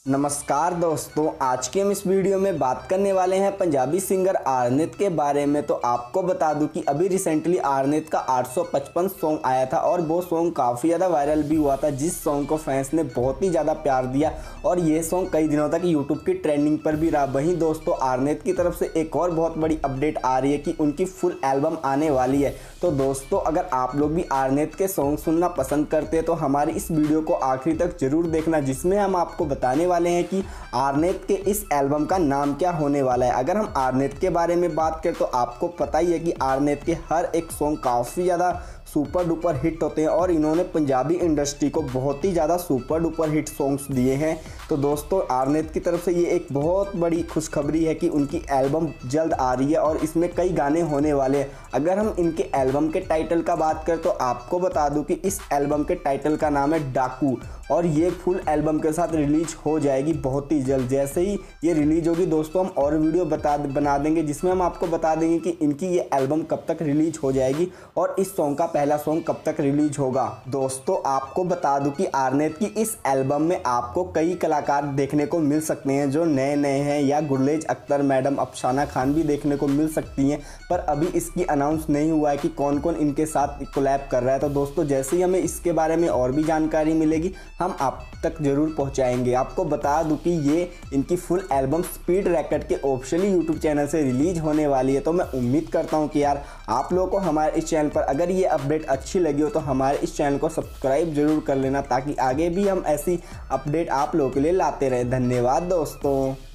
नमस्कार दोस्तों, आज के हम इस वीडियो में बात करने वाले हैं पंजाबी सिंगर आरनेत के बारे में। तो आपको बता दूं कि अभी रिसेंटली आरनेत का 855 सॉन्ग आया था और वो सॉन्ग काफ़ी ज़्यादा वायरल भी हुआ था, जिस सॉन्ग को फैंस ने बहुत ही ज़्यादा प्यार दिया और ये सॉन्ग कई दिनों तक यूट्यूब की ट्रेंडिंग पर भी रहा। वहीं दोस्तों आरनेत की तरफ से एक और बहुत बड़ी अपडेट आ रही है कि उनकी फुल एल्बम आने वाली है। तो दोस्तों अगर आप लोग भी आरनेत के सॉन्ग सुनना पसंद करते हैं तो हमारी इस वीडियो को आखिरी तक जरूर देखना, जिसमें हम आपको बताने वाले हैं कि आरनेत के इस एल्बम का नाम क्या होने वाला है। अगर हम आरनेत के बारे में बात करें तो आपको पता ही है कि आरनेत के हर एक सॉन्ग काफ़ी ज़्यादा सुपर डुपर हिट होते हैं और इन्होंने पंजाबी इंडस्ट्री को बहुत ही ज़्यादा सुपर डुपर हिट सॉन्ग्स दिए हैं। तो दोस्तों आरनेत की तरफ से ये एक बहुत बड़ी खुशखबरी है कि उनकी एल्बम जल्द आ रही है और इसमें कई गाने होने वाले हैं। अगर हम इनके एल्बम के टाइटल का बात करें तो आपको बता दूं कि इस एल्बम के टाइटल का नाम है डाकू और ये फुल एल्बम के साथ रिलीज हो जाएगी बहुत ही जल्द। जैसे ही ये रिलीज होगी दोस्तों हम और वीडियो बना देंगे, जिसमें हम आपको बता देंगे कि इनकी ये एल्बम कब तक रिलीज हो जाएगी और इस सॉन्ग का पहला सॉन्ग कब तक रिलीज होगा। दोस्तों आपको बता दूं कि आरनेत की इस एल्बम में आपको कई कलाकार देखने को मिल सकते हैं जो नए नए हैं, या गुरलेज अख्तर मैडम, अफसाना खान भी देखने को मिल सकती हैं, पर अभी इसकी अनाउंस नहीं हुआ है कि कौन कौन इनके साथ कोलैब कर रहा है। तो दोस्तों जैसे ही हमें इसके बारे में और भी जानकारी मिलेगी हम आप तक जरूर पहुंचाएंगे। आपको बता दूं कि ये इनकी फुल एल्बम स्पीड रैकेट के ऑफिशियली यूट्यूब चैनल से रिलीज होने वाली है। तो मैं उम्मीद करता हूं कि यार आप लोगों को हमारे इस चैनल पर अगर ये अपडेट अच्छी लगी हो तो हमारे इस चैनल को सब्सक्राइब जरूर कर लेना, ताकि आगे भी हम ऐसी अपडेट आप लोगों के लिए लाते रहें। धन्यवाद दोस्तों।